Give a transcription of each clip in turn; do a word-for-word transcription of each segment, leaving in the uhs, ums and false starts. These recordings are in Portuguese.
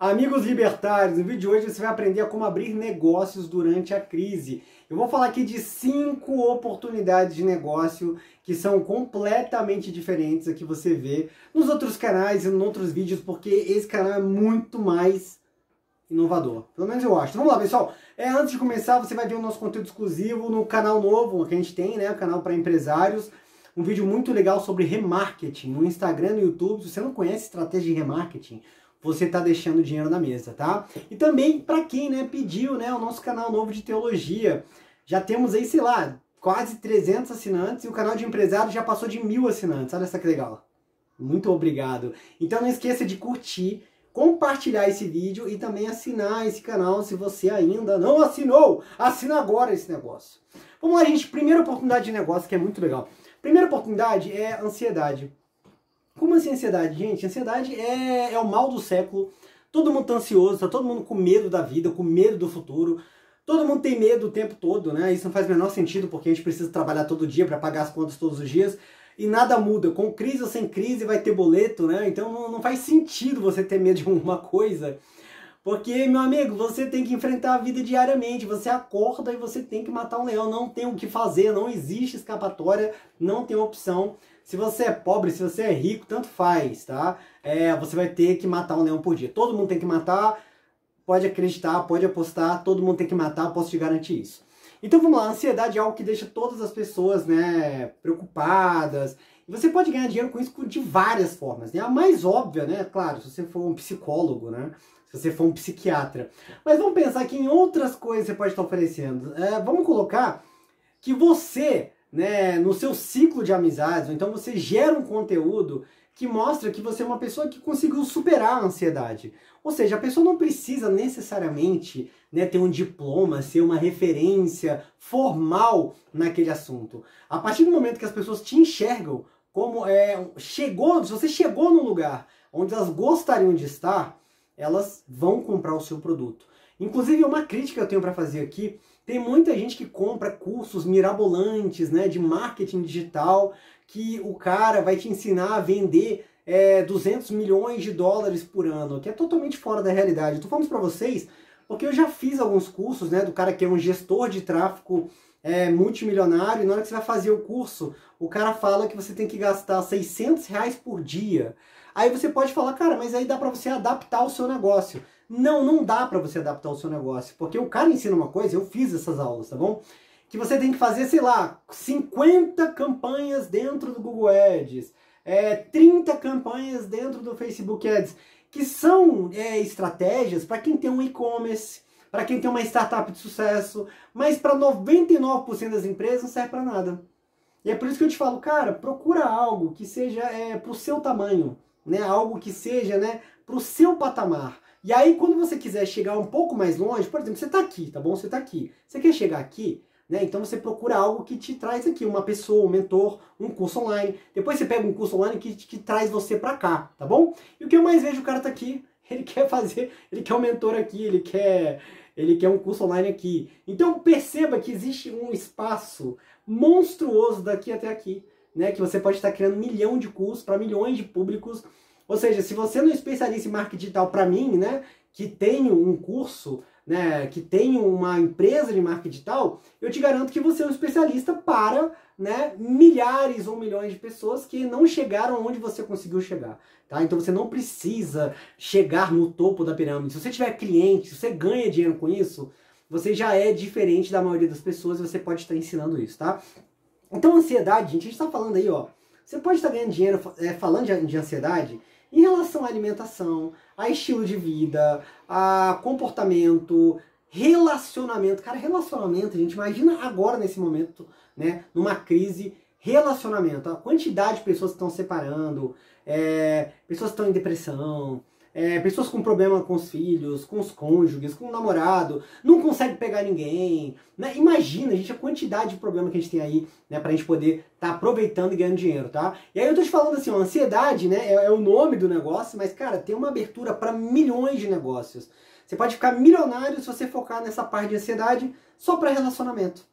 Amigos libertários, no vídeo de hoje você vai aprender a como abrir negócios durante a crise. Eu vou falar aqui de cinco oportunidades de negócio que são completamente diferentes a que você vê nos outros canais e nos outros vídeos, porque esse canal é muito mais inovador. Pelo menos eu acho. Então, vamos lá, pessoal. É, antes de começar, você vai ver o nosso conteúdo exclusivo no canal novo que a gente tem, né? O canal para empresários. Um vídeo muito legal sobre remarketing no Instagram, no YouTube. Se você não conhece estratégia de remarketing, você está deixando dinheiro na mesa, tá? E também para quem, né, pediu, né, o nosso canal novo de teologia. Já temos aí, sei lá, quase trezentos assinantes e o canal de empresário já passou de mil assinantes. Olha só que legal. Muito obrigado. Então não esqueça de curtir, compartilhar esse vídeo e também assinar esse canal se você ainda não assinou. Assina agora esse negócio. Vamos lá, gente. Primeira oportunidade de negócio que é muito legal. Primeira oportunidade é ansiedade. Como assim ansiedade? Gente, ansiedade é, é o mal do século. Todo mundo tá ansioso, tá todo mundo com medo da vida, com medo do futuro. Todo mundo tem medo o tempo todo, né? Isso não faz o menor sentido, porque a gente precisa trabalhar todo dia para pagar as contas todos os dias. E nada muda. Com crise ou sem crise vai ter boleto, né? Então não, não faz sentido você ter medo de alguma coisa. Porque, meu amigo, você tem que enfrentar a vida diariamente. Você acorda e você tem que matar um leão. Não tem o que fazer, não existe escapatória, não tem opção. Se você é pobre, se você é rico, tanto faz, tá? É, você vai ter que matar um leão por dia. Todo mundo tem que matar, pode acreditar, pode apostar, todo mundo tem que matar, posso te garantir isso. Então vamos lá, a ansiedade é algo que deixa todas as pessoas, né, preocupadas. E você pode ganhar dinheiro com isso de várias formas, né? A mais óbvia, né, claro, se você for um psicólogo, né? Se você for um psiquiatra. Mas vamos pensar que em outras coisas você pode estar oferecendo. É, vamos colocar que você, né, no seu ciclo de amizades, ou então você gera um conteúdo que mostra que você é uma pessoa que conseguiu superar a ansiedade. Ou seja, a pessoa não precisa necessariamente, né, ter um diploma, ser uma referência formal naquele assunto. A partir do momento que as pessoas te enxergam como é, chegou, se você chegou num lugar onde elas gostariam de estar, elas vão comprar o seu produto. Inclusive, uma crítica que eu tenho para fazer aqui, tem muita gente que compra cursos mirabolantes, né, de marketing digital, que o cara vai te ensinar a vender é, duzentos milhões de dólares por ano, que é totalmente fora da realidade. Eu tô falando para vocês porque eu já fiz alguns cursos, né, do cara que é um gestor de tráfego é, multimilionário, e na hora que você vai fazer o curso, o cara fala que você tem que gastar seiscentos reais por dia. Aí você pode falar, cara, mas aí dá para você adaptar o seu negócio. Não, não dá para você adaptar o seu negócio, porque o cara ensina uma coisa, eu fiz essas aulas, tá bom? Que você tem que fazer, sei lá, cinquenta campanhas dentro do Google Ads, é, trinta campanhas dentro do Facebook Ads, que são é, estratégias para quem tem um e-commerce, para quem tem uma startup de sucesso, mas para noventa e nove por cento das empresas não serve para nada. E é por isso que eu te falo, cara, procura algo que seja é, para o seu tamanho, né? Algo que seja, né, para o seu patamar. E aí, quando você quiser chegar um pouco mais longe, por exemplo, você está aqui, tá bom? Você está aqui. Você quer chegar aqui, né? Então você procura algo que te traz aqui, uma pessoa, um mentor, um curso online. Depois você pega um curso online que, que traz você para cá, tá bom? E o que eu mais vejo, o cara tá aqui, ele quer fazer, ele quer um mentor aqui, ele quer, ele quer um curso online aqui. Então perceba que existe um espaço monstruoso daqui até aqui, né? Que você pode estar criando um milhão de cursos para milhões de públicos. Ou seja, se você não é especialista em marketing digital, para mim, né, que tenho um curso, né, que tenho uma empresa de marketing digital, eu te garanto que você é um especialista para, né, milhares ou milhões de pessoas que não chegaram onde você conseguiu chegar. Tá? Então você não precisa chegar no topo da pirâmide. Se você tiver cliente, se você ganha dinheiro com isso, você já é diferente da maioria das pessoas e você pode estar ensinando isso, tá? Então ansiedade, gente, a gente está falando aí, ó, você pode estar ganhando dinheiro é, falando de, de ansiedade em relação à alimentação, a estilo de vida, a comportamento, relacionamento. Cara, relacionamento, gente, imagina agora nesse momento, né, numa crise, relacionamento. A quantidade de pessoas que estão separando, é, pessoas que estão em depressão, é, pessoas com problema com os filhos, com os cônjuges, com o namorado, não consegue pegar ninguém, né? Imagina, gente, a quantidade de problema que a gente tem aí, né, pra gente poder estar tá aproveitando e ganhando dinheiro, tá? E aí eu tô te falando assim, ó, ansiedade, né, é, é o nome do negócio, mas, cara, tem uma abertura para milhões de negócios. Você pode ficar milionário se você focar nessa parte de ansiedade só para relacionamento.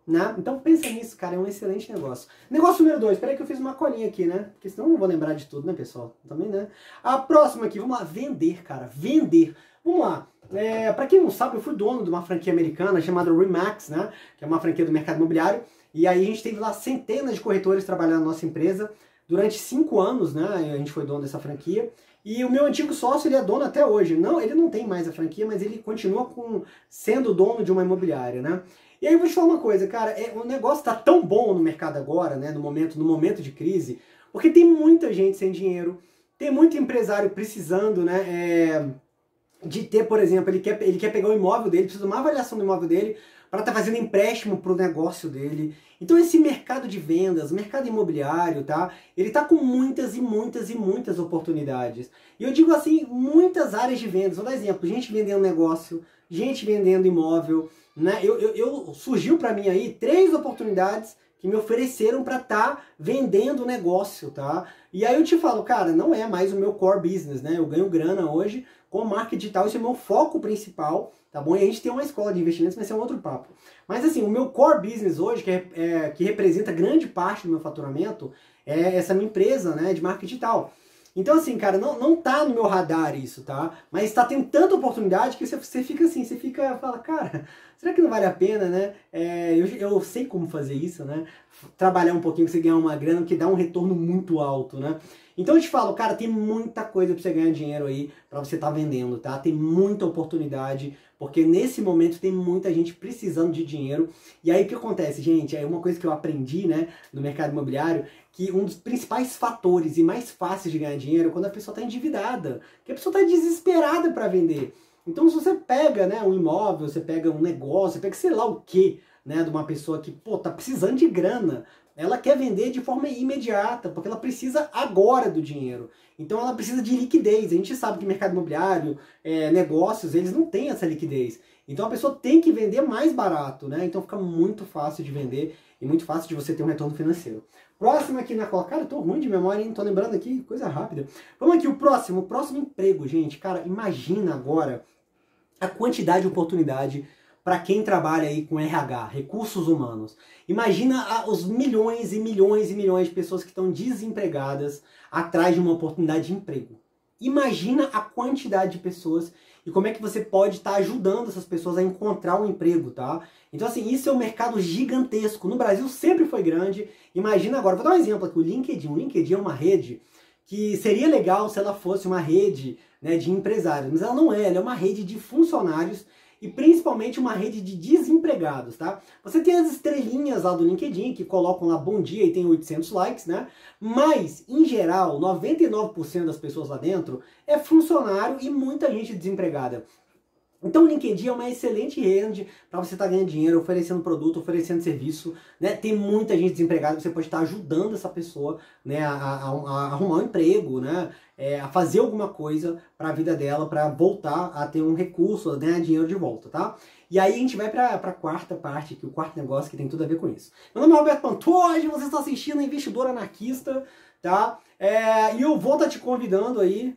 né? Então pensa nisso, cara, é um excelente negócio. Negócio número dois, peraí que eu fiz uma colinha aqui, né? Porque senão eu não vou lembrar de tudo, né, pessoal? Também, né? A próxima aqui, vamos lá, vender, cara, vender. Vamos lá. É, para quem não sabe, eu fui dono de uma franquia americana chamada Remax, né? Que é uma franquia do mercado imobiliário. E aí a gente teve lá centenas de corretores trabalhando na nossa empresa durante cinco anos, né? A gente foi dono dessa franquia. E o meu antigo sócio, ele é dono até hoje. Não, ele não tem mais a franquia, mas ele continua com, sendo dono de uma imobiliária, né? E aí eu vou te falar uma coisa, cara, é, o negócio tá tão bom no mercado agora, né? No momento, no momento de crise, porque tem muita gente sem dinheiro, tem muito empresário precisando, né? É, de ter, por exemplo, ele quer, ele quer pegar o imóvel dele, precisa de uma avaliação do imóvel dele para estar tá fazendo empréstimo para o negócio dele. Então esse mercado de vendas, mercado imobiliário, tá? Ele tá com muitas e muitas e muitas oportunidades. E eu digo assim, muitas áreas de vendas. Vou dar exemplo, gente vendendo negócio, gente vendendo imóvel, né? Eu, eu, eu surgiu para mim aí três oportunidades que me ofereceram para estar tá vendendo negócio, tá? E aí eu te falo, cara, não é mais o meu core business, né? Eu ganho grana hoje com marketing digital, esse é o meu foco principal, tá bom? E a gente tem uma escola de investimentos, mas esse é um outro papo. Mas assim, o meu core business hoje, que, é, é, que representa grande parte do meu faturamento, é essa minha empresa, né, de marketing digital. Então assim, cara, não, não tá no meu radar isso, tá? Mas tá tendo tanta oportunidade que você, você fica assim, você fica, fala, cara, será que não vale a pena, né? É, eu, eu sei como fazer isso, né? Trabalhar um pouquinho pra você ganhar uma grana, que dá um retorno muito alto, né? Então eu te falo, cara, tem muita coisa pra você ganhar dinheiro aí, pra você estar tá vendendo, tá? Tem muita oportunidade, porque nesse momento tem muita gente precisando de dinheiro. E aí o que acontece, gente? É uma coisa que eu aprendi, né, no mercado imobiliário, que um dos principais fatores e mais fáceis de ganhar dinheiro é quando a pessoa está endividada, que a pessoa está desesperada para vender. Então se você pega, né, um imóvel, você pega um negócio, você pega sei lá o que, né, de uma pessoa que, pô, tá precisando de grana, ela quer vender de forma imediata, porque ela precisa agora do dinheiro. Então ela precisa de liquidez. A gente sabe que mercado imobiliário, é, negócios, eles não têm essa liquidez. Então a pessoa tem que vender mais barato, né? Então fica muito fácil de vender e muito fácil de você ter um retorno financeiro. Próximo aqui na cola. Cara, eu tô ruim de memória, hein? Tô lembrando aqui, coisa rápida. Vamos aqui, o próximo. O próximo emprego, gente. Cara, imagina agora a quantidade de oportunidade para quem trabalha aí com R H, recursos humanos. Imagina os milhões e milhões e milhões de pessoas que estão desempregadas atrás de uma oportunidade de emprego. Imagina a quantidade de pessoas e como é que você pode estar tá ajudando essas pessoas a encontrar um emprego, tá? Então assim, isso é um mercado gigantesco. No Brasil sempre foi grande. Imagina agora, vou dar um exemplo aqui, o LinkedIn. O LinkedIn é uma rede que seria legal se ela fosse uma rede, né, de empresários, mas ela não é, ela é uma rede de funcionários e principalmente uma rede de desempregados, tá? Você tem as estrelinhas lá do LinkedIn que colocam lá bom dia e tem oitocentos likes, né? Mas, em geral, noventa e nove por cento das pessoas lá dentro é funcionário e muita gente desempregada. Então o LinkedIn é uma excelente rede para você estar tá ganhando dinheiro, oferecendo produto, oferecendo serviço, né? Tem muita gente desempregada, você pode estar tá ajudando essa pessoa, né, a, a, a arrumar um emprego, né, é, a fazer alguma coisa para a vida dela, para voltar a ter um recurso, a ganhar dinheiro de volta, tá? E aí a gente vai para a quarta parte, que é o quarto negócio que tem tudo a ver com isso. Meu nome é Roberto Pantoja, você está assistindo a Investidor Anarquista, tá? É, e eu vou estar tá te convidando aí...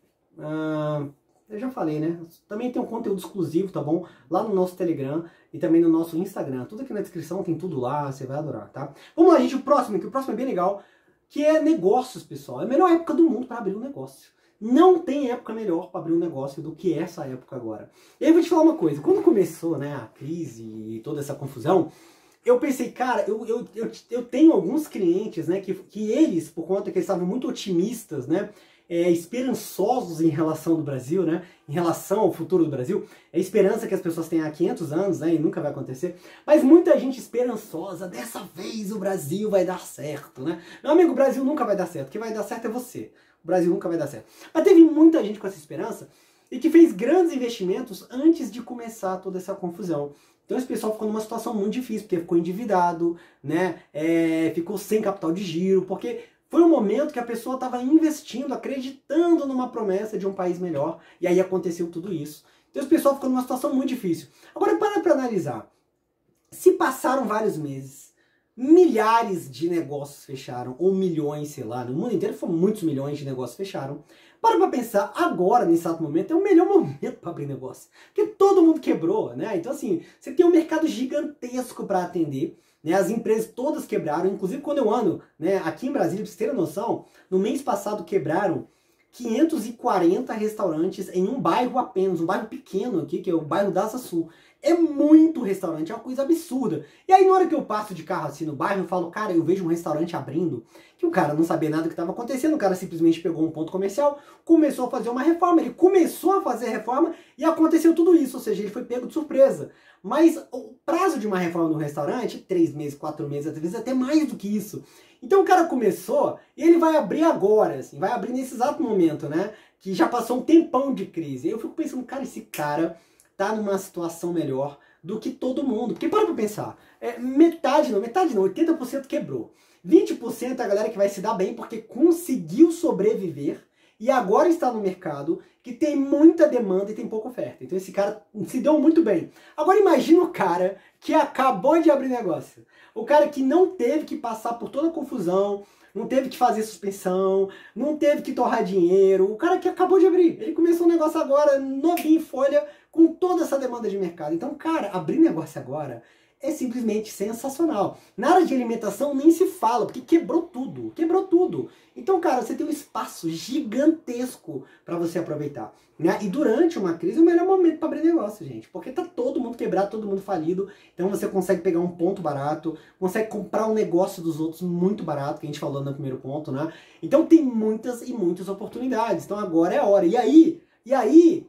Uh, eu já falei, né? Também tem um conteúdo exclusivo, tá bom? Lá no nosso Telegram e também no nosso Instagram. Tudo aqui na descrição, tem tudo lá, você vai adorar, tá? Vamos lá, gente, o próximo aqui, o próximo é bem legal, que é negócios, pessoal. É a melhor época do mundo para abrir um negócio. Não tem época melhor para abrir um negócio do que essa época agora. E aí eu vou te falar uma coisa, quando começou, né, a crise e toda essa confusão, eu pensei, cara, eu, eu, eu, eu tenho alguns clientes, né, que, que eles, por conta que eles estavam muito otimistas, né, É, esperançosos em relação do Brasil, né? Em relação ao futuro do Brasil. É esperança que as pessoas têm há quinhentos anos, né? E nunca vai acontecer. Mas muita gente esperançosa, dessa vez o Brasil vai dar certo, né? Meu amigo, o Brasil nunca vai dar certo. Quem vai dar certo é você. O Brasil nunca vai dar certo. Mas teve muita gente com essa esperança e que fez grandes investimentos antes de começar toda essa confusão. Então esse pessoal ficou numa situação muito difícil, porque ficou endividado, né? É, ficou sem capital de giro, porque... foi um momento que a pessoa estava investindo, acreditando numa promessa de um país melhor, e aí aconteceu tudo isso. Então esse pessoal ficou numa situação muito difícil. Agora para para analisar. Se passaram vários meses, milhares de negócios fecharam, ou milhões, sei lá, no mundo inteiro foram muitos milhões de negócios fecharam, Para pra pensar, agora, nesse exato momento, é o melhor momento para abrir negócio. Porque todo mundo quebrou, né? Então, assim, você tem um mercado gigantesco para atender, né? As empresas todas quebraram, inclusive quando eu ando, né, aqui em Brasília, pra vocês terem noção, no mês passado quebraram quinhentos e quarenta restaurantes em um bairro apenas, um bairro pequeno aqui, que é o bairro da Asa Sul. É muito restaurante, é uma coisa absurda. E aí na hora que eu passo de carro assim no bairro, eu falo, cara, eu vejo um restaurante abrindo, que o cara não sabia nada do que estava acontecendo, o cara simplesmente pegou um ponto comercial, começou a fazer uma reforma, ele começou a fazer a reforma e aconteceu tudo isso, ou seja, ele foi pego de surpresa. Mas o prazo de uma reforma no restaurante, três meses, quatro meses, às vezes até mais do que isso. Então o cara começou e ele vai abrir agora, assim, vai abrir nesse exato momento, né? Que já passou um tempão de crise. Eu fico pensando, cara, esse cara tá numa situação melhor do que todo mundo. Porque para pra pensar, é, metade não, metade não, oitenta por cento quebrou. vinte por cento é a galera que vai se dar bem porque conseguiu sobreviver e agora está no mercado que tem muita demanda e tem pouca oferta. Então esse cara se deu muito bem. Agora imagina o cara que acabou de abrir negócio. O cara que não teve que passar por toda a confusão, não teve que fazer suspensão, não teve que torrar dinheiro. O cara que acabou de abrir. Ele começou um negócio agora, novinho em folha, com toda essa demanda de mercado. Então, cara, abrir negócio agora é simplesmente sensacional. Na área de alimentação nem se fala, porque quebrou tudo, quebrou tudo. Então, cara, você tem um espaço gigantesco para você aproveitar, né? E durante uma crise é o melhor momento para abrir negócio, gente, porque tá todo mundo quebrado, todo mundo falido, então você consegue pegar um ponto barato, consegue comprar um negócio dos outros muito barato, que a gente falou no primeiro ponto, né? Então tem muitas e muitas oportunidades, então agora é a hora. E aí, e aí...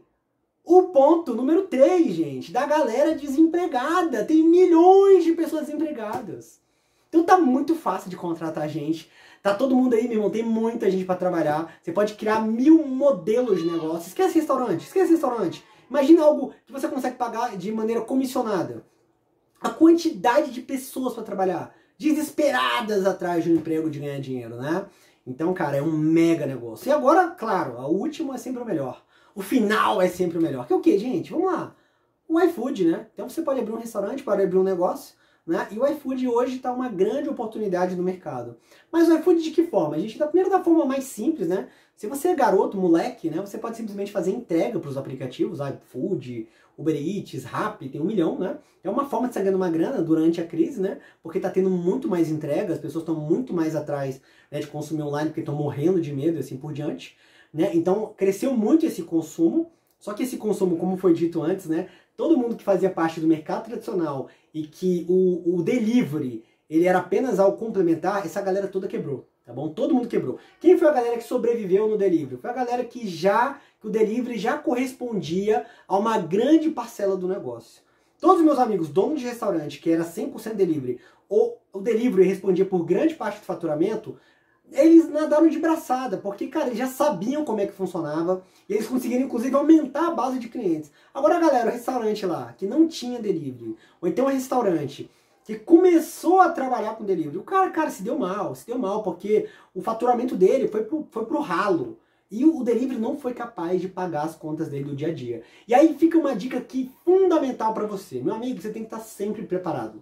O ponto número três, gente, da galera desempregada. Tem milhões de pessoas desempregadas. Então tá muito fácil de contratar gente. Tá todo mundo aí, meu irmão, tem muita gente para trabalhar. Você pode criar mil modelos de negócio. Esquece restaurante, esquece restaurante. Imagina algo que você consegue pagar de maneira comissionada. A quantidade de pessoas para trabalhar, desesperadas atrás de um emprego, de ganhar dinheiro, né? Então, cara, é um mega negócio. E agora, claro, a última é sempre o melhor. O final é sempre o melhor. Que é o que, gente? Vamos lá. O iFood, né? Então você pode abrir um restaurante, pode abrir um negócio, né? E o iFood hoje está uma grande oportunidade no mercado. Mas o iFood de que forma? A gente dá primeiro da forma mais simples, né? Se você é garoto, moleque, né? Você pode simplesmente fazer entrega para os aplicativos, iFood, Uber Eats, Rappi, tem um milhão, né? É uma forma de estar ganhando uma grana durante a crise, né? Porque está tendo muito mais entrega, as pessoas estão muito mais atrás, né, de consumir online porque estão morrendo de medo e assim por diante. Né? Então cresceu muito esse consumo, só que esse consumo, como foi dito antes, né, todo mundo que fazia parte do mercado tradicional e que o, o delivery ele era apenas ao complementar, essa galera toda quebrou, tá bom? Todo mundo quebrou. Quem foi a galera que sobreviveu no delivery? Foi a galera que já, que o delivery já correspondia a uma grande parcela do negócio. Todos os meus amigos, donos de restaurante, que era cem por cento delivery, ou o delivery respondia por grande parte do faturamento, eles nadaram de braçada, porque, cara, eles já sabiam como é que funcionava, e eles conseguiram, inclusive, aumentar a base de clientes. Agora, galera, o restaurante lá, que não tinha delivery, ou então um restaurante que começou a trabalhar com delivery, o cara, cara, se deu mal, se deu mal, porque o faturamento dele foi pro, foi pro ralo, e o, o delivery não foi capaz de pagar as contas dele do dia a dia. E aí fica uma dica aqui fundamental para você. Meu amigo, você tem que estar sempre preparado.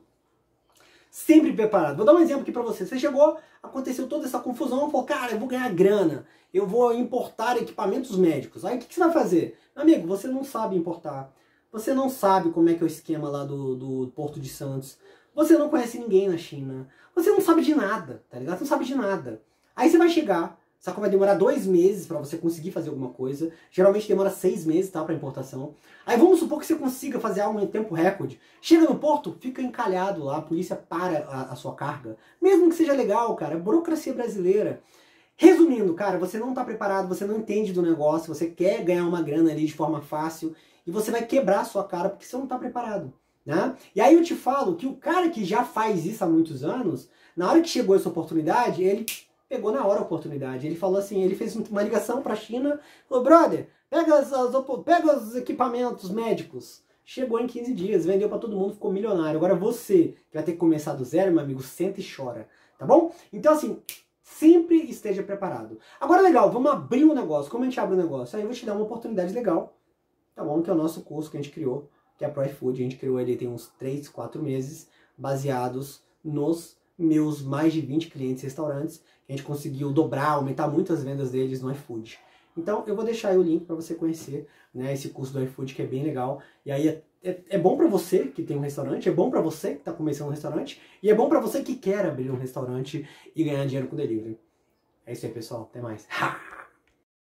Sempre preparado. Vou dar um exemplo aqui pra você. Você chegou, aconteceu toda essa confusão, falou, cara, eu vou ganhar grana, eu vou importar equipamentos médicos. Aí o que, que você vai fazer? Meu amigo, você não sabe importar. Você não sabe como é que é o esquema lá do, do Porto de Santos. Você não conhece ninguém na China. Você não sabe de nada, tá ligado? Você não sabe de nada. Aí você vai chegar, só que vai demorar dois meses para você conseguir fazer alguma coisa. Geralmente demora seis meses, tá, para importação. Aí vamos supor que você consiga fazer algo em tempo recorde. Chega no porto, fica encalhado lá, a polícia para a, a sua carga. Mesmo que seja legal, cara, é burocracia brasileira. Resumindo, cara, você não tá preparado, você não entende do negócio, você quer ganhar uma grana ali de forma fácil e você vai quebrar a sua cara porque você não tá preparado, né? E aí eu te falo que o cara que já faz isso há muitos anos, na hora que chegou essa oportunidade, ele pegou na hora a oportunidade. Ele falou assim, ele fez uma ligação para a China, falou, brother, pega, as, as, pega os equipamentos médicos. Chegou em quinze dias, vendeu para todo mundo, ficou milionário. Agora você, que vai ter que começar do zero, meu amigo, senta e chora, tá bom? Então assim, sempre esteja preparado. Agora legal, vamos abrir um negócio. Como a gente abre um negócio? Aí eu vou te dar uma oportunidade legal, tá bom? Que é o nosso curso que a gente criou, que é a Pro iFood. A gente criou ele tem uns três, quatro meses, baseados nos meus mais de vinte clientes restaurantes, que a gente conseguiu dobrar, aumentar muito as vendas deles no iFood. Então eu vou deixar aí o link para você conhecer, né, esse curso do iFood que é bem legal. E aí é, é, é bom para você que tem um restaurante, é bom para você que está começando um restaurante, e é bom para você que quer abrir um restaurante e ganhar dinheiro com delivery. É isso aí, pessoal. Até mais. Ha!